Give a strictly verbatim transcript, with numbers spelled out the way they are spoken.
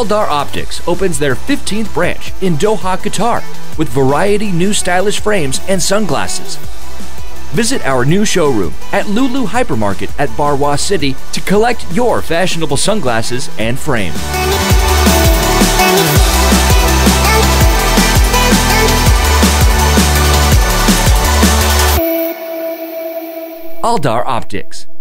Dar Optics opens their fifteenth branch in Doha, Qatar, with variety new stylish frames and sunglasses. Visit our new showroom at Lulu Hypermarket at Barwa City to collect your fashionable sunglasses and frame. Dar Optics.